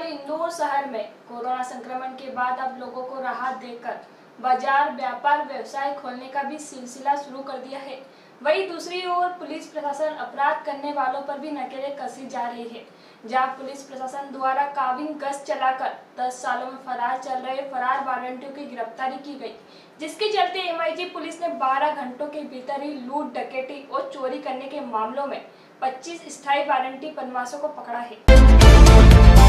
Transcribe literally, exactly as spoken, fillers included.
इंदौर शहर में कोरोना संक्रमण के बाद अब लोगों को राहत देकर बाजार व्यापार व्यवसाय खोलने का भी सिलसिला शुरू कर दिया है। वहीं दूसरी ओर पुलिस प्रशासन अपराध करने वालों पर भी नकेल कसी जा रही है। जहां पुलिस प्रशासन द्वारा काबिन गश्त चलाकर दस सालों में फरार चल रहे फरार वारंटियों की गिरफ्तारी की गई, जिसके चलते एम आई जी पुलिस ने बारह घंटों के भीतर ही लूट, डकैती और चोरी करने के मामलों में पच्चीस स्थायी वारंटी बदमाशों को पकड़ा है।